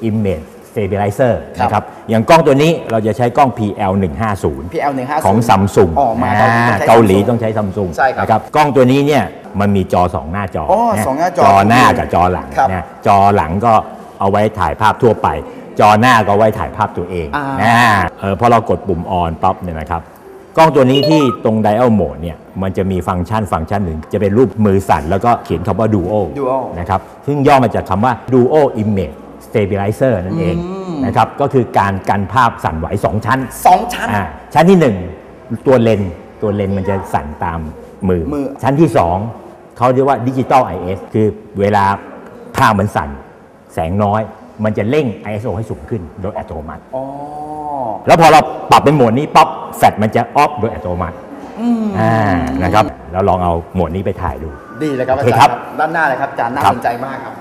Image Stabilizer นะครับอย่างกล้องตัวนี้เราจะใช้กล้อง PL150 ของ Samsung เกาหลีต้องใช้ Samsung นะครับกล้องตัวนี้เนี่ยมันมีจอ2หน้าจอจอหน้ากับจอหลังนะจอหลังก็เอาไว้ถ่ายภาพทั่วไปจอหน้าก็ไว้ถ่ายภาพตัวเองพอเรากดปุ่ม on ปั๊บเนี่ยนะครับกล้องตัวนี้ที่ตรง Dial Mode เนี่ยมันจะมีฟังก์ชันหนึ่งจะเป็นรูปมือสั่นแล้วก็เขียนคำว่า Duo นะครับซึ่งย่อมาจากคำว่า Duo Image Stabilizer นั่นเองนะครับก็คือการกันภาพสั่นไหว2 ชั้นชั้นที่1ตัวเลนมันจะสั่นตามมือชั้นที่2เขาเรียกว่า Digital IS คือเวลาภาพมันสั่นแสงน้อยมันจะเร่ง ISO ให้สูงขึ้นโดยอัตโนมัติแล้วพอเราปรับเป็นโหมดนี้ป๊อปแฟลชมันจะออฟโดยอัตโนมัตินะครับแล้วลองเอาโหมดนี้ไปถ่ายดูดีเลยครับอาจารย์ครับด้านหน้าเลยครับอาจารย์น่าสนใจมากครับ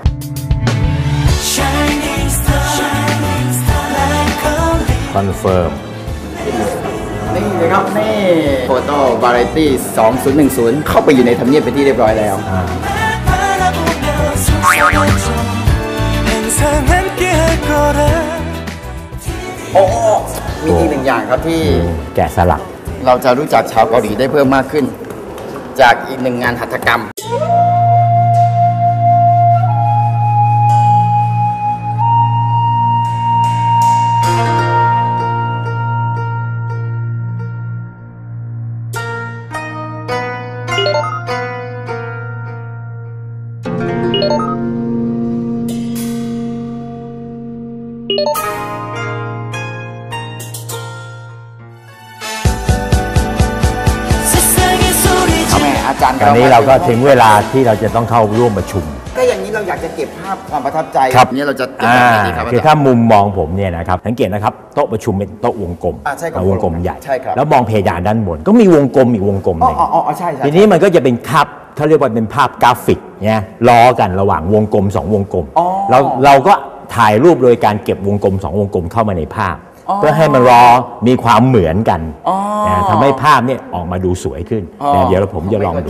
คอนเฟิร์มนี่เลยครับนี่โฟโต้วาไรตี้2010เข้าไปอยู่ในทำเนียบเป็นที่เรียบร้อยแล้วโอ้มีอีก1อย่างครับที่แกะสลักเราจะรู้จักชาวเกาหลีได้เพิ่มมากขึ้นจากอีก1งานหัตถกรรมตอนนี้เราก็ถึงเวลาที่เราจะต้องเข้าร่วมประชุมก็อย่างนี้เราอยากจะเก็บภาพความประทับใจครับนี้เราจะเก็บแบบไหนดีครับคือถ้ามุมมองผมเนี่ยนะครับสังเกตนะครับโต๊ะประชุมเป็นโต๊ะวงกลมวงกลมใหญ่แล้วมองเพดานด้านบนก็มีวงกลมอีกวงกลมหนึ่งทีนี้มันก็จะเป็นภาพเขาเรียกว่าเป็นภาพกราฟิกเนี่ยล้อกันระหว่างวงกลม2วงกลมเราก็ถ่ายรูปโดยการเก็บวงกลม2วงกลมเข้ามาในภาพเพื่อให้มันมีความเหมือนกันทำให้ภาพเนี่ยออกมาดูสวยขึ้นเดี๋ยวผมจะลองดู